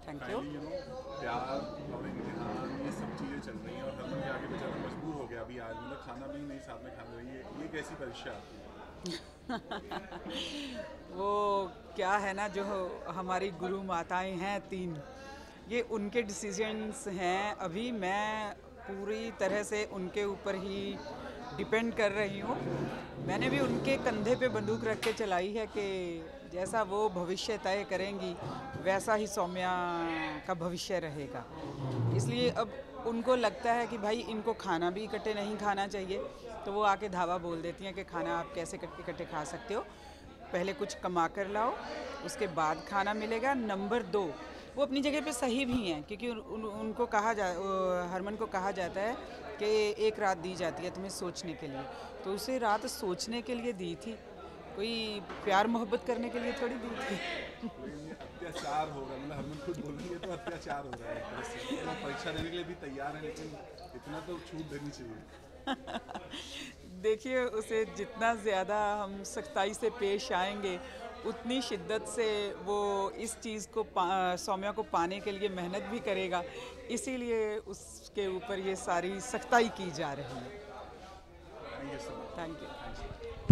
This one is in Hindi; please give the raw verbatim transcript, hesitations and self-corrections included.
Thank you. Finally you know प्यार और इम्तिहान ये सब चीज़ें चल रही हैं और हरमन के आगे बेचारा मजबूर हो गया अभी आज, मतलब खाना भी नहीं साथ में खा रही है। ये कैसी परीक्षा आपकी है? वो क्या है ना, जो हमारी गुरु माताएं हैं तीन, ये उनके डिसीजंस हैं। अभी मैं पूरी तरह से उनके ऊपर ही डिपेंड कर रही हूँ। मैंने भी उनके कंधे पे बंदूक रख के चलाई है कि जैसा वो भविष्य तय करेंगी वैसा ही सौम्या का भविष्य रहेगा। इसलिए अब उनको लगता है कि भाई इनको खाना भी इकट्ठे नहीं खाना चाहिए, तो वो आके धावा बोल देती हैं कि खाना आप कैसे इकट्ठे खा सकते हो, पहले कुछ कमा कर लाओ उसके बाद खाना मिलेगा। नंबर दो, वो अपनी जगह पे सही भी हैं, क्योंकि उन, उन, उनको कहा जा हरमन को कहा जाता है कि एक रात दी जाती है तुम्हें सोचने के लिए, तो उसे रात सोचने के लिए दी थी, कोई प्यार मोहब्बत करने के लिए थोड़ी दी थी। कोई नहीं, अत्याचार हो रहा है, मतलब हरमन खुद बोल रही है तो अत्याचार हो रहा है एक तरह से। तो वो परीक्षा देने के लिए भी तैयार है, लेकिन इतना तो छूट देनी चाहिए। देखिए, उसे जितना ज़्यादा हम सख्ताई से पेश आएंगे उतनी शिद्दत से वो इस चीज़ को सौम्या को पाने के लिए मेहनत भी करेगा, इसीलिए उसके ऊपर ये सारी सख्ताई की जा रही है। Thank you so thank you. Much.